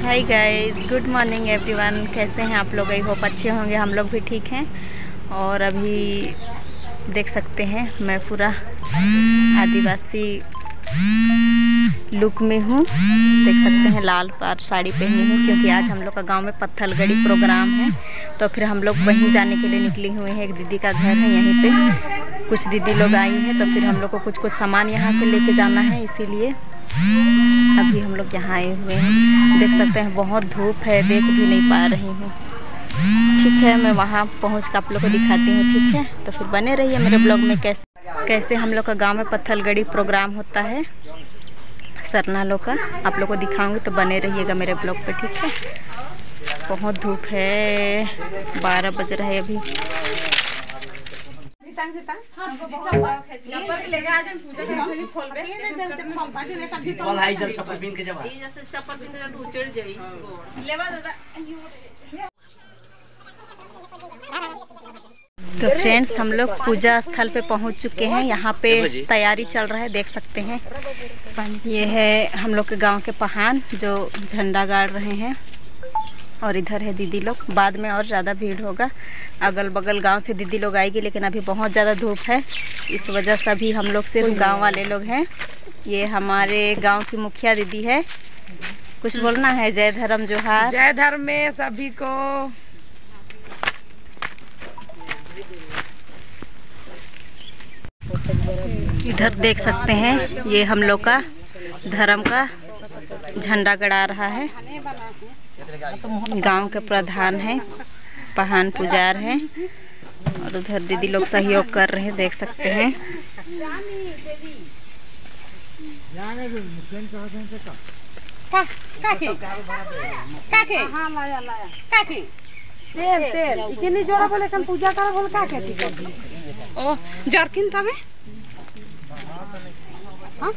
हाय guys, good morning everyone. कैसे हैं आप लोग? आई होप अच्छे होंगे। हम लोग भी ठीक हैं। और अभी देख सकते हैं मैं पूरा आदिवासी लुक में हूँ। देख सकते हैं लाल पार साड़ी पहनी हूँ क्योंकि आज हम लोग का गांव में पत्थलगड़ी प्रोग्राम है। तो फिर हम लोग वहीं जाने के लिए निकले हुए हैं। एक दीदी का घर है यहीं पे, कुछ दीदी लोग आई हैं। तो फिर हम लोग को कुछ सामान यहाँ से लेके जाना है, इसीलिए अभी हम लोग यहाँ आए हुए हैं। देख सकते हैं बहुत धूप है, देख भी नहीं पा रही हूँ। ठीक है, मैं वहाँ पहुँच कर आप लोग को दिखाती हूँ। ठीक है, तो फिर बने रहिए मेरे ब्लॉग में। कैसे हम लोग का गांव में पत्थलगड़ी प्रोग्राम होता है सरना लोग का, आप लोग को दिखाऊंगी। तो बने रहिएगा मेरे ब्लॉग पे। ठीक है, बहुत धूप है, 12 बज रहा है अभी। तो फ्रेंड्स, हम लोग पूजा स्थल पे पहुंच चुके हैं। यहाँ पे तैयारी चल रहा है, देख सकते हैं। ये है हम लोग के गांव के पहान जो झंडा गाड़ रहे हैं। और इधर है दीदी लोग। बाद में और ज़्यादा भीड़ होगा, अगल बगल गांव से दीदी लोग आएगी। लेकिन अभी बहुत ज़्यादा धूप है, इस वजह से अभी हम लोग सिर्फ गांव वाले लोग हैं। ये हमारे गांव की मुखिया दीदी है। कुछ बोलना है? जय धर्म जोहार। जय धर्म में सभी को। इधर देख सकते हैं, ये हम लोग का धर्म का झंडा गड़ा रहा है। गांव के प्रधान हैं, पहान पुजार हैं। और उधर दीदी लोग सहयोग कर रहे हैं, देख सकते हैं। पूजा कर बोल का ओ जरकिन तबे हाँ?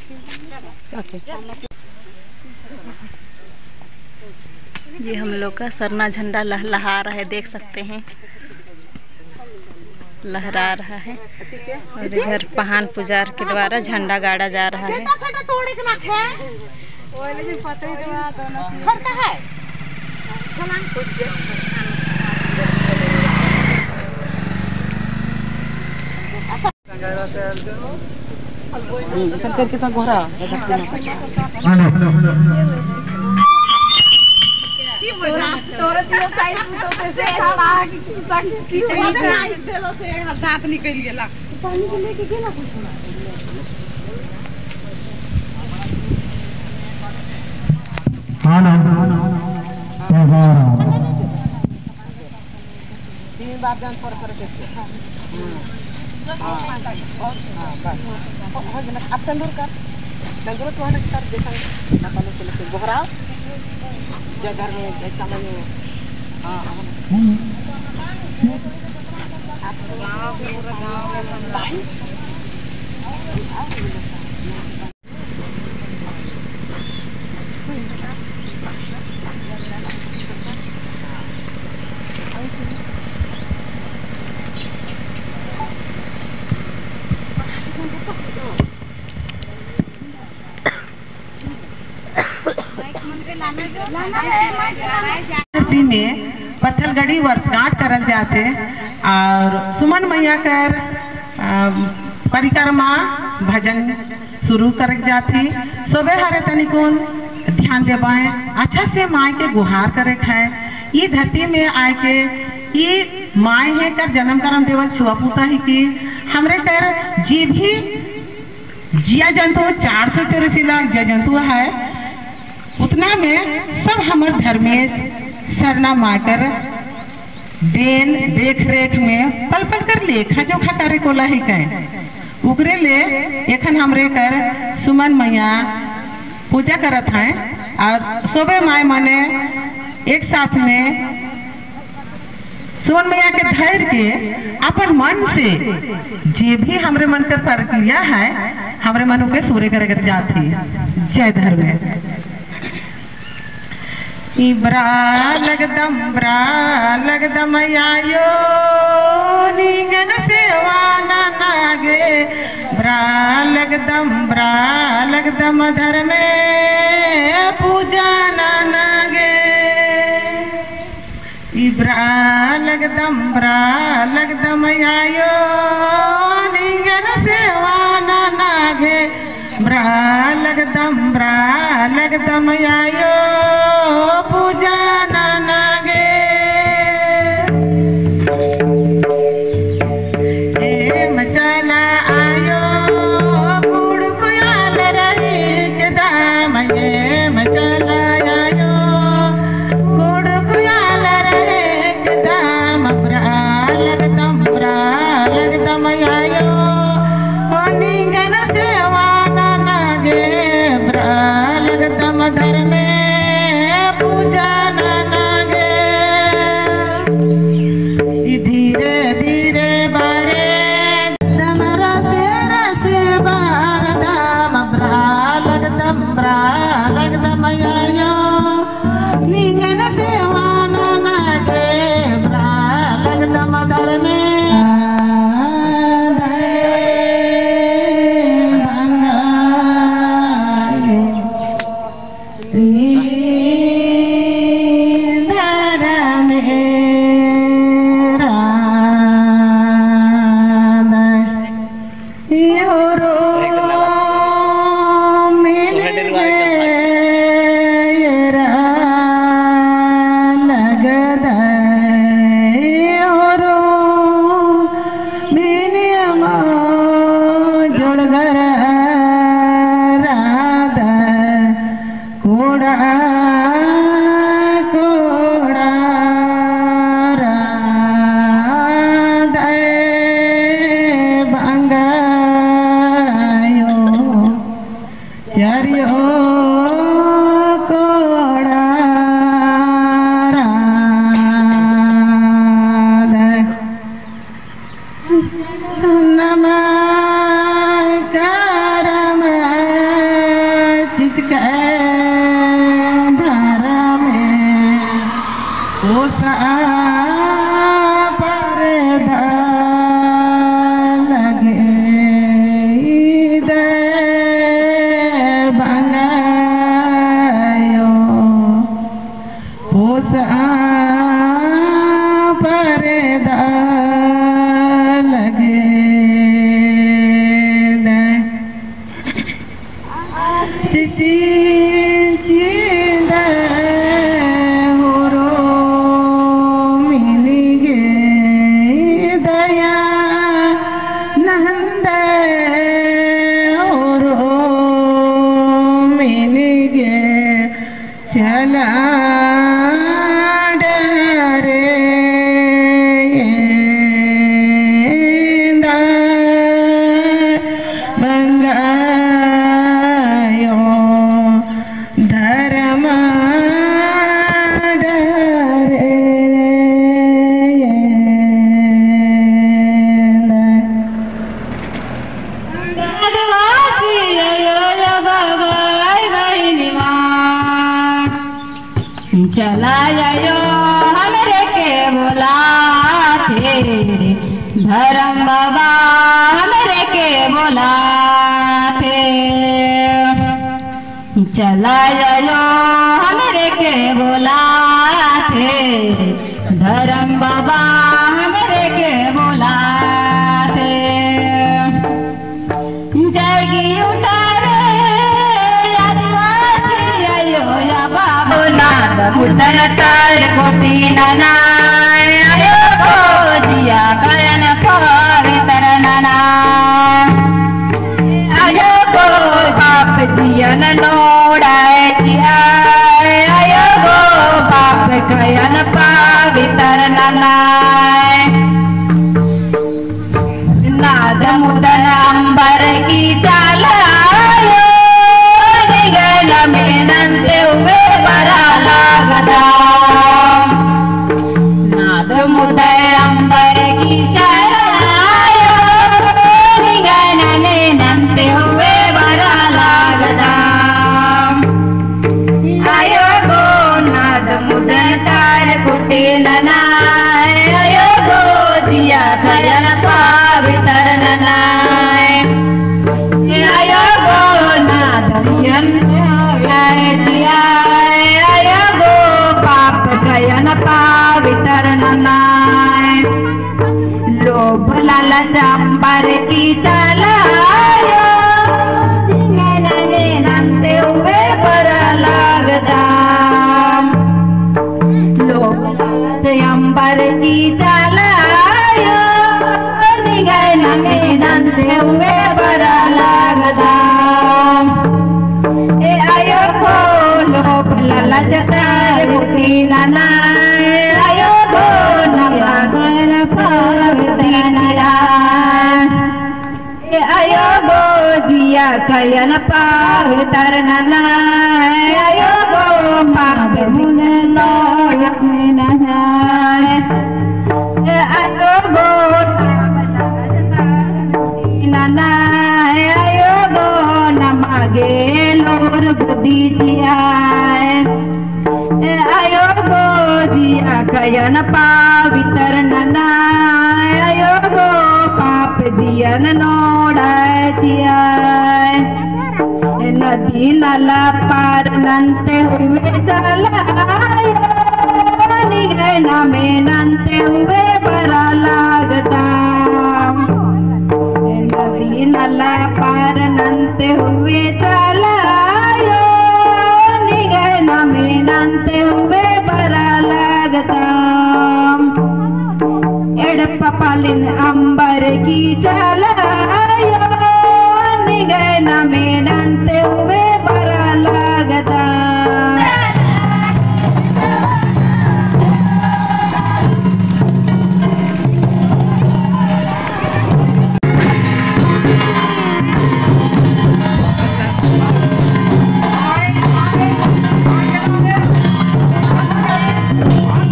ये हम लोग का सरना झंडा लहरा रहा है, देख सकते हैं, लहरा रहा है। और इधर पहान पुजार के द्वारा झंडा गाड़ा जा रहा है। दांत निकल गेला। तीन बार जान पर आप तंदूर कर तंदूर तो है कर देखा गोहरा जगह में ऐसा में। हाँ गाँव में में पत्थलगड़ी वर्षगांठ करल जाते और सुमन मैया कर परिक्रमा भजन शुरू कर जाती। सुबे हरे तनिकुन ध्यान देवाएं, अच्छा से माँ के गुहार करे है। ये धरती में आए के ये माँ है कर जन्म करम देवल छुआ पूता ही की हमरे कर जी भी जिया जंतु 484 लाख जिया जंतु है। उतना में सब हमर धर्मेश सरना माकर देन देख रेख में पल पल कर लेखा जोखा करे कोला ही कहे। उगरे ले एखन हमरे कर सुमन मैया पूजा करत हैं। और सोबे माय माने एक साथ में सुमन मैया के धैर्य के अपन मन से जे भी हमरे मन कर प्रक्रिया है हमरे मन के सूर्य करे कर जाती। जय धर्म ब्रा लगदम आयो नींगन सेवा नागे ब्रा लगदम धर्मे पूजा नागे। लगदम आयो निंगन सेवा नागे लगदम आयो पूजा नागे मचला आयो गुड़ कुयाल रही के दाम मचला आयो गुड़ कुयाल रही के दाम लगदम आयो निंगन सेवा नागे लगदम धर्म पूजा नागे धीरे धीरे बारे लगदम आयो निंगन सेवा नागे लगदम धर्म चला आयो हमरे के बुलाते धर्म बाबा हमरे के बुलाते चला आयो हमरे के बुलाते धर्म बाबा हमरे के बुलाते जाएगी उतारे आदिवासी आयो या बाबू नाद मुदन तार कोटी नाना आयो को जिया करन पवित्र नाना आयो को बाप जियन नोड़ाए जिया आयो को बाप कयन पवित्र नाना नाद मुदन अंबर की चालायो निगल में नंदे हुए बरा लागदा नाद मुदन अंबर की चालायो निगल में नंदे हुए बरा लागदा आयो गो नाद मुदन तार कुटी नना आयो गो जिया कयन पवित्र ननाय आयो गो नादयन जिया आयो गो पाप कयन पवित्र ननाय चंबर की चलायो नंते हुए पर लगदा लोग चंबर की चलायो नंते हुए पर लगदा ए आयो को लोग ललचता मुतीलाना आयो को नमगन पावतीला ए आयो गो जिया कयन पावतरना आयो गो मावे मुने लोयना ए आयो गो नना आयो गो नमागे लोर बुद्धि जियाए आयो गो जिया कयन पावितर नना आयो गो पाप जियन नोड़ाए जियाए नदी नला पार नंते हुए चलायो निगना में नंते हुए बरा लागता नदी नला पार नंते हुए चलायो निगना में नंते हुए बरा लागता एड़प पालिन अंबर की चलायो निगना में नंते हुए बरा लागता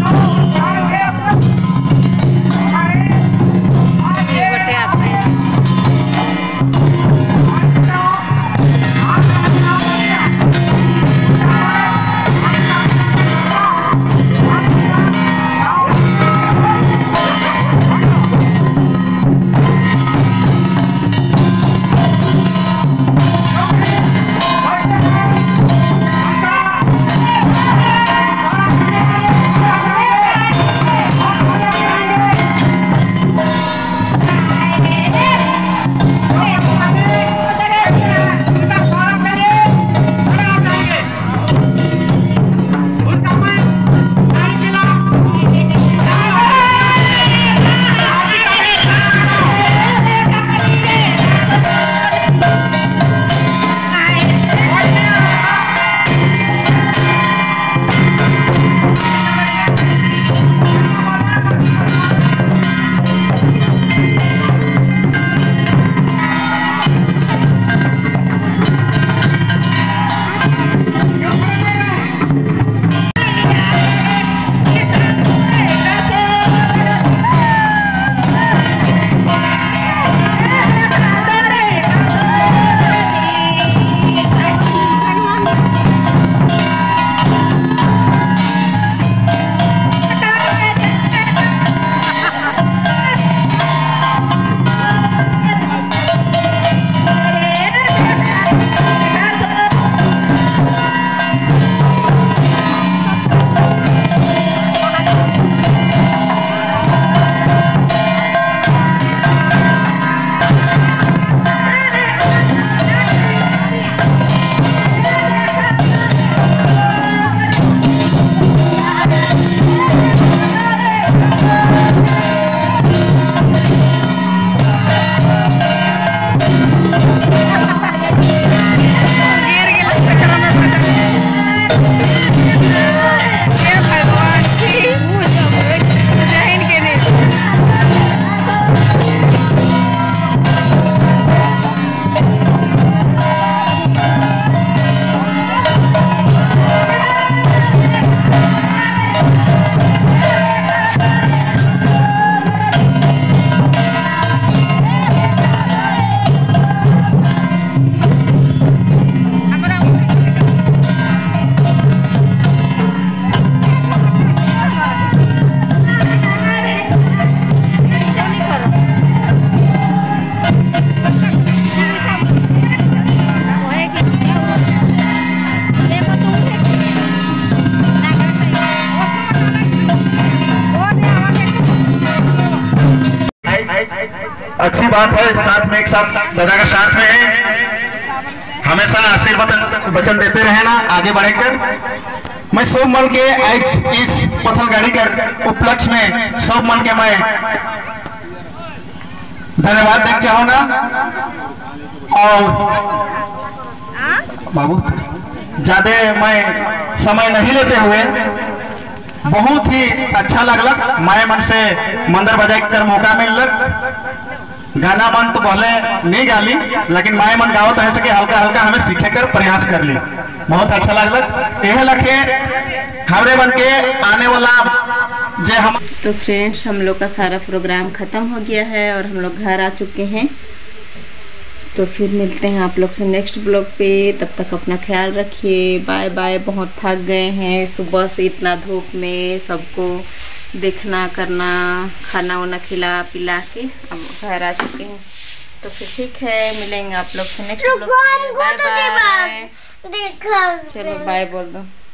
ये बटे आते हैं अच्छी बात है, साथ में एक साथ दादा का साथ में है, हमेशा आशीर्वाद वचन देते रहे ना आगे बढ़कर। मैं सब मन के आज इस पत्थल गाड़ी के उपलक्ष्य में सब मन के मैं धन्यवाद देना चाहूंगा। और बाबू ज्यादा मैं समय नहीं लेते हुए बहुत ही अच्छा लगलक, माए मन से मंदिर बजाए कर मौका मिललक। गाना मन तो पहले नहीं गाली, लेकिन माए मन गावत रह सके हल्का हल्का हमें सीखे कर प्रयास कर ली, बहुत अच्छा लगलक। यह लखे हमरे मन के आने वाला जे हम। तो फ्रेंड्स हम लोग का सारा प्रोग्राम ख़त्म हो गया है और हम लोग घर आ चुके हैं। तो फिर मिलते हैं आप लोग से नेक्स्ट ब्लॉग पे, तब तक अपना ख्याल रखिए, बाय बाय। बहुत थक गए हैं सुबह से इतना धूप में, सबको देखना करना, खाना वाना खिला पिला के अब घर आ चुके हैं। तो फिर ठीक है, मिलेंगे आप लोग से नेक्स्ट ब्लॉग पे। Bye bye. चलो बाय बोल दो।